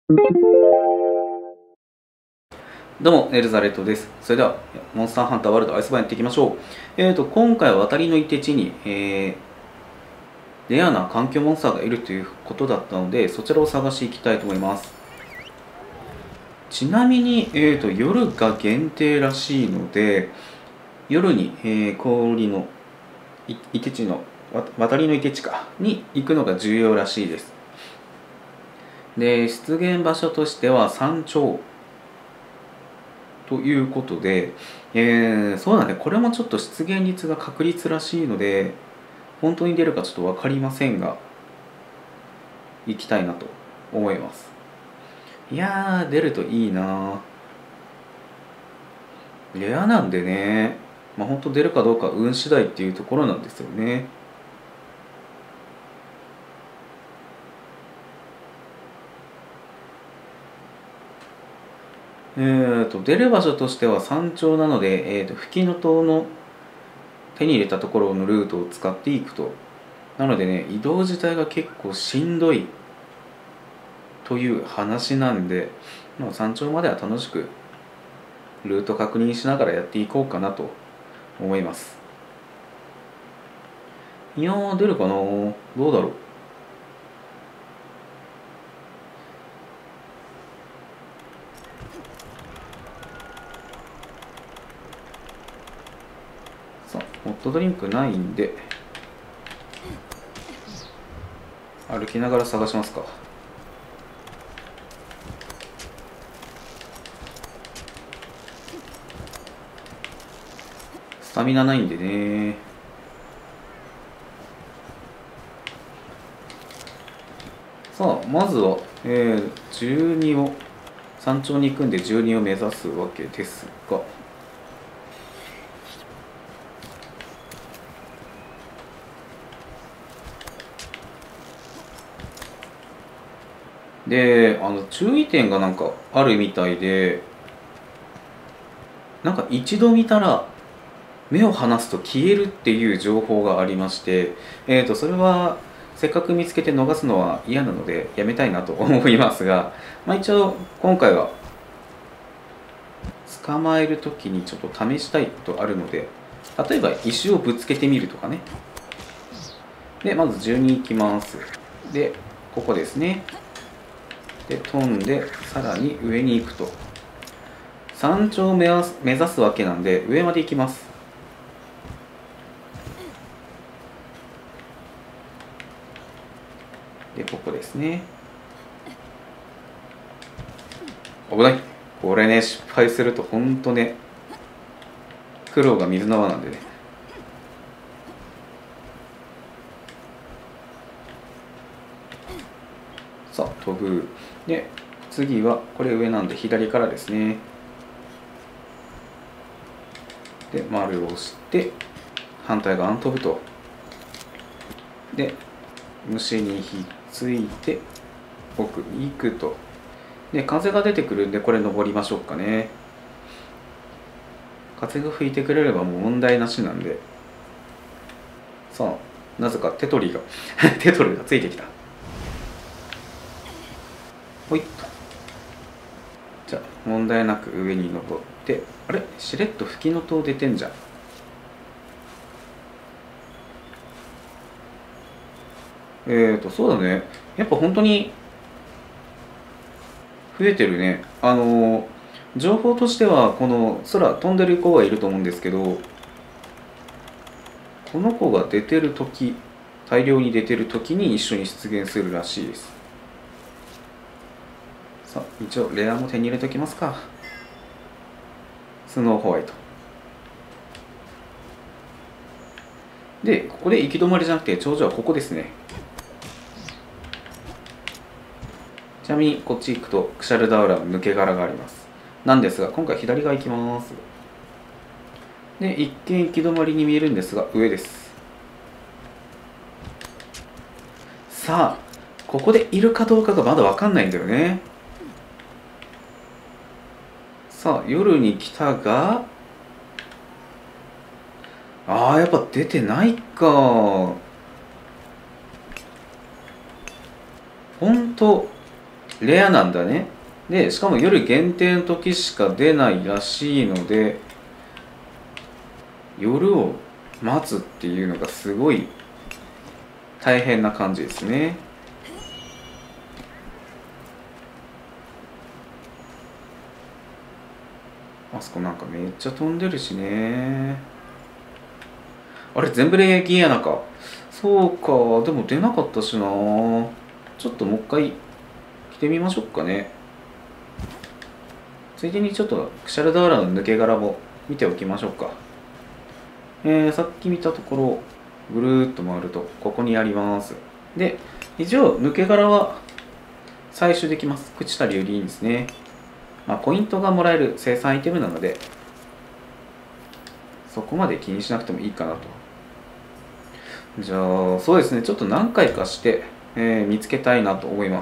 どうも、エルザレットです。それでは、モンスターハンターワールドアイスバーンやっていきましょう。今回は渡りのいて地に、レアな環境モンスターがいるということだったので、そちらを探していきたいと思います。ちなみに、夜が限定らしいので、夜に、氷のいて地の、渡りのいて地か、に行くのが重要らしいです。で、出現場所としては山頂ということで、そうだね、これもちょっと出現率が確率らしいので、本当に出るかちょっと分かりませんが、行きたいなと思います。いやー、出るといいな。レアなんでね、本当出るかどうか運次第っていうところなんですよね。出る場所としては山頂なので、フキノトウの手に入れたところのルートを使っていくと。なのでね、移動自体が結構しんどいという話なんで、山頂までは楽しくルート確認しながらやっていこうかなと思います。いやー、出るかな。どうだろう。さあ、ホットドリンクないんで歩きながら探しますか。スタミナないんでね。さあ、まずは、12を山頂に行くんで12を目指すわけですが、で、注意点がなんかあるみたいで、なんか一度見たら目を離すと消えるっていう情報がありまして、それはせっかく見つけて逃すのは嫌なのでやめたいなと思いますが、一応今回は捕まえるときにちょっと試したいことあるので、例えば石をぶつけてみるとかね。で、まず12行きます。で、ここですね。で、飛んで、さらに上に行くと。山頂を目指すわけなんで、上まで行きます。で、ここですね。危ない。これね、失敗するとほんとね、苦労が水の泡なんでね。さあ、飛ぶ。で、次は、これ上なんで左からですね。で、丸を押して、反対側に飛ぶと。で、虫にひっついて、奥に行くと。で、風が出てくるんで、これ登りましょうかね。風が吹いてくれればもう問題なしなんで。さあ、なぜかテトルがついてきた。ほいっと。じゃあ、問題なく上に登って、あれしれっとフキノトウ出てんじゃん。そうだね。やっぱ本当に増えてるね。情報としては、この空飛んでる子はいると思うんですけど、この子が出てる時、大量に出てる時に一緒に出現するらしいです。さあ、一応レアも手に入れておきますか。スノーホワイト。で、ここで行き止まりじゃなくて頂上はここですね。ちなみにこっち行くとクシャルダウラの抜け殻があります。なんですが、今回左側行きます。で、一見行き止まりに見えるんですが、上です。さあ、ここでいるかどうかがまだ分かんないんだよね。さあ、夜に来たが、やっぱ出てないか。ほんと、 レアなんだね。でしかも夜限定の時しか出ないらしいので、夜を待つっていうのがすごい大変な感じですね。あそこなんかめっちゃ飛んでるしね。あれ全部レギアなか。そうか、でも出なかったしな。ちょっともう一回着てみましょうかね。ついでにちょっとクシャルダーラの抜け殻も見ておきましょうか。さっき見たところぐるーっと回るとここにあります。で一応抜け殻は採取できます。朽ちたりよりいいんですね。ポイントがもらえる生産アイテムなのでそこまで気にしなくてもいいかなと。じゃあそうですね、ちょっと何回かして、見つけたいなと思います。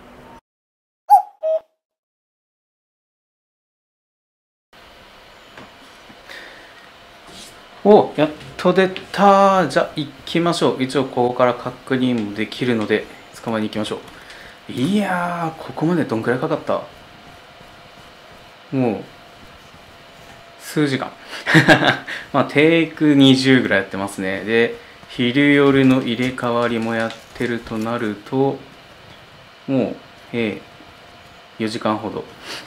お、やっと出た。じゃあ行きましょう。一応ここから確認もできるので捕まえに行きましょう。いやー、ここまでどんくらいかかった？もう数時間テイク20ぐらいやってますね。で昼夜の入れ替わりもやってるとなるともう4時間ほど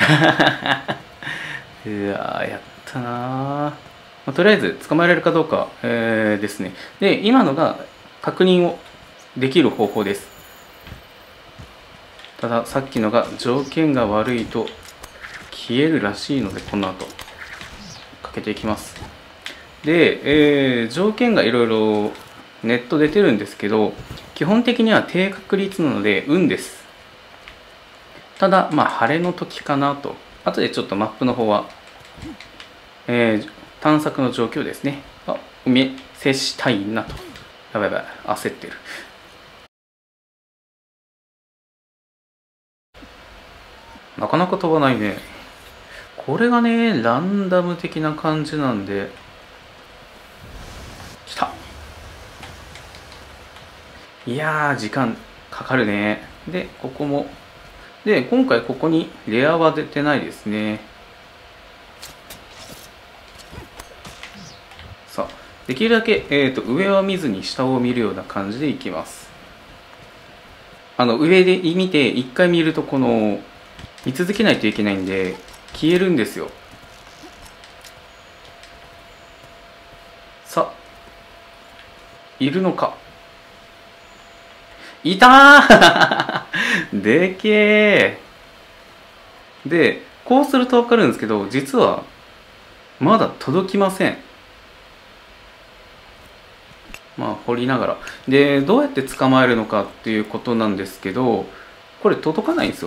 うわやったな。とりあえず捕まえられるかどうか、ですね。で今のが確認をできる方法です。たださっきのが条件が悪いと消えるらしいので、この後かけていきます。で、条件がいろいろネット出てるんですけど、基本的には低確率なので運です。ただ晴れの時かなと。後でちょっとマップの方は、探索の状況ですね。お見せしたいなと。やばいやばい、焦ってる。なかなか飛ばないね。これがねランダム的な感じなんで。来た。いやー時間かかるね。でここもで今回ここにレアは出てないですね。さあできるだけ、上は見ずに下を見るような感じでいきます。上で見て一回見るとこの見続けないといけないんで消えるんですよ。さあいるのか。いたーでけー。でこうすると分かるんですけど、実はまだ届きません。掘りながらでどうやって捕まえるのかっていうことなんですけど、これ届かないんですよ。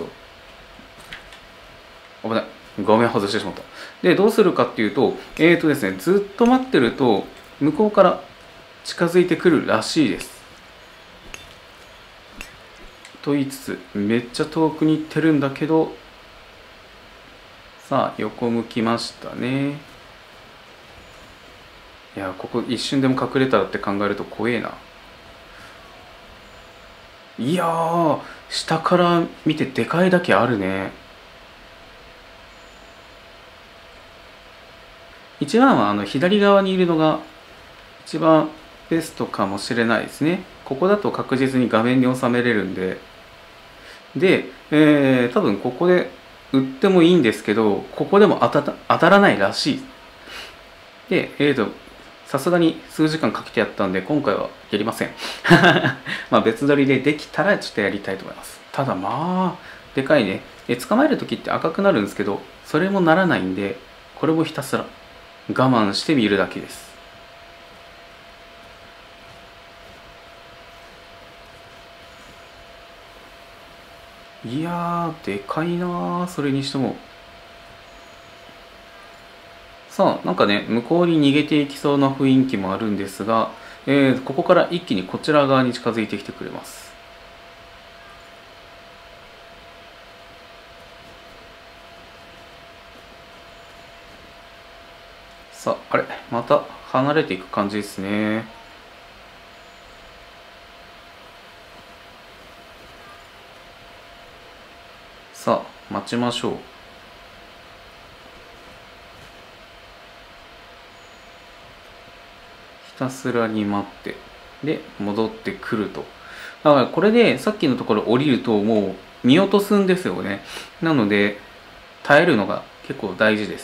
危ない、画面外してしまった。でどうするかっていうとですね、ずっと待ってると向こうから近づいてくるらしいです。と言いつつめっちゃ遠くに行ってるんだけど、さあ横向きましたね。いやここ一瞬でも隠れたらって考えると怖えな。いやー下から見てでかいだけあるね。一番は左側にいるのが一番ベストかもしれないですね。ここだと確実に画面に収めれるんで。で、多分ここで売ってもいいんですけど、ここでも当たらないらしい。でさすがに数時間かけてやったんで今回はやりません別撮りでできたらちょっとやりたいと思います。ただでかいね。捕まえる時って赤くなるんですけど、それもならないんで、これもひたすら我慢してみるだけです。いやーでかいなー。それにしてもさあなんかね向こうに逃げていきそうな雰囲気もあるんですが、ここから一気にこちら側に近づいてきてくれます。さああれまた離れていく感じですね。 さあ待ちましょう。ひたすらに待って、で戻ってくると。だからこれでさっきのところ降りるともう見落とすんですよね。なので耐えるのが結構大事です。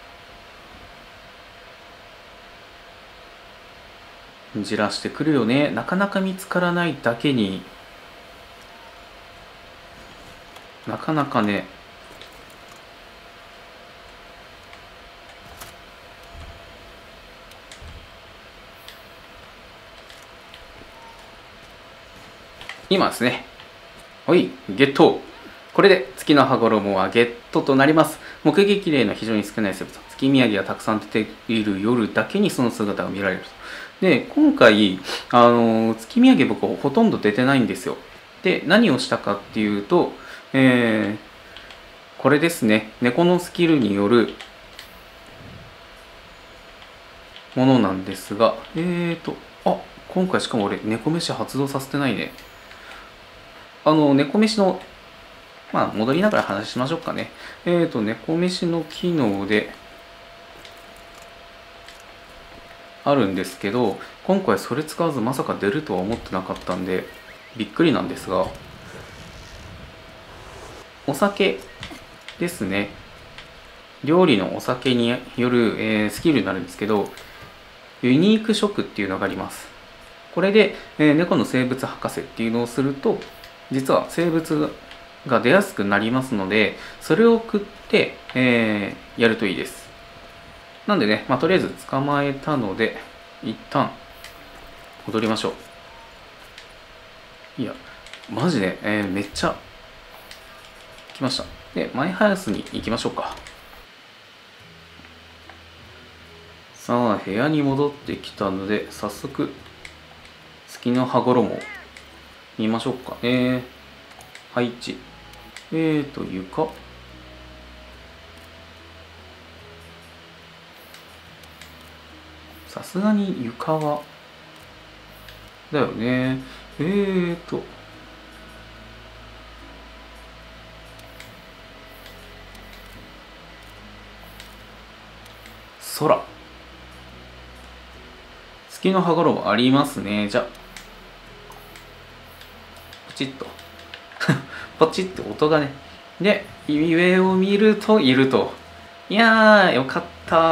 じらしてくるよね。なかなか見つからないだけに、なかなかね、今ですね。はい、ゲット。これで月の羽衣はゲットとなります。目撃例の非常に少ない生物、月見上げがたくさん出ている夜だけにその姿が見られると。で、今回、月見上げ僕ほとんど出てないんですよ。で、何をしたかっていうと、これですね。猫のスキルによるものなんですが、今回しかも俺、猫飯発動させてないね。猫飯の、まあ、戻りながら話しましょうかね。猫飯の機能であるんですけど、今回それ使わずまさか出るとは思ってなかったんで、びっくりなんですが、お酒ですね。料理のお酒による、スキルになるんですけど、ユニーク食っていうのがあります。これで、猫の生物博士っていうのをすると、実は生物が出やすくなりますので、それを食って、やるといいです。なんでね、とりあえず捕まえたので、一旦戻りましょう。いや、マジで、めっちゃ来ました。で、マイハウスに行きましょうか。さあ、部屋に戻ってきたので、早速、月の羽衣を見ましょうか。配置。床。さすがに床は、だよね。空。月の羽衣ありますね。じゃあ、ポチッと。ポチッと音がね。で、上を見るといると。いやー、よかった。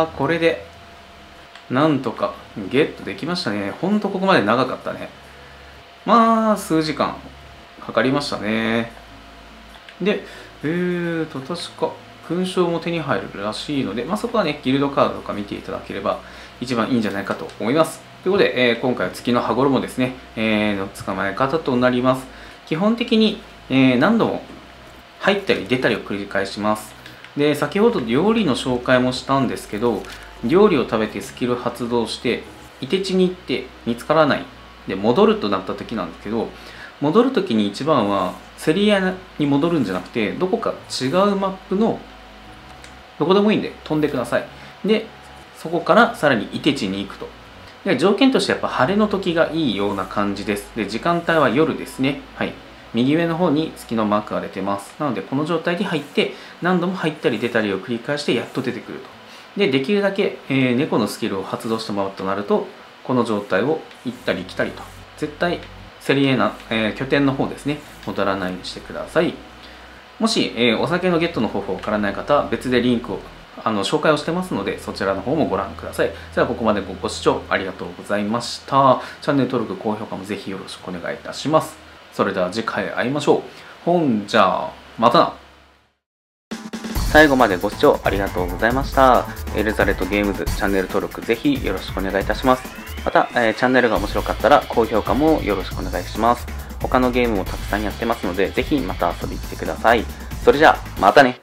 これで、なんとかゲットできましたね。ほんとここまで長かったね。まあ、数時間かかりましたね。で、確か、勲章も手に入るらしいので、そこはね、ギルドカードとか見ていただければ一番いいんじゃないかと思います。ということで、今回は月の羽衣ですね、の捕まえ方となります。基本的に、何度も入ったり出たりを繰り返します。で、先ほど料理の紹介もしたんですけど、料理を食べてスキル発動して、いて地に行って見つからない。で、戻るとなった時なんですけど、戻る時に一番はセリアに戻るんじゃなくて、どこか違うマップのどこでもいいんで飛んでください。で、そこからさらにいて地に行くと。で、条件としてやっぱ晴れの時がいいような感じです。で、時間帯は夜ですね。はい。右上の方に月のマークが出てます。なので、この状態で入って、何度も入ったり出たりを繰り返してやっと出てくると。で、できるだけ、猫のスキルを発動してもらうとなると、この状態を行ったり来たりと。絶対、セリエナ、拠点の方ですね。戻らないようにしてください。もし、お酒のゲットの方法わからない方は別でリンクを紹介をしてますのでそちらの方もご覧ください。それではここまでご視聴ありがとうございました。チャンネル登録、高評価もぜひよろしくお願いいたします。それでは次回会いましょう。ほんじゃあまたな。最後までご視聴ありがとうございました。エルザレットゲームズチャンネル登録ぜひよろしくお願いいたします。また、チャンネルが面白かったら高評価もよろしくお願いします。他のゲームもたくさんやってますので、ぜひまた遊びに来てください。それじゃあ、またね。